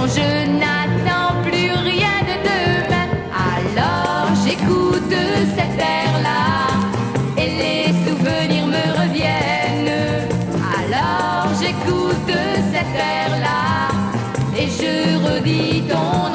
quand je n'attends plus rien de demain, alors j'écoute cet air-là et les souvenirs me reviennent. Alors j'écoute cet air-là et je redis ton nom.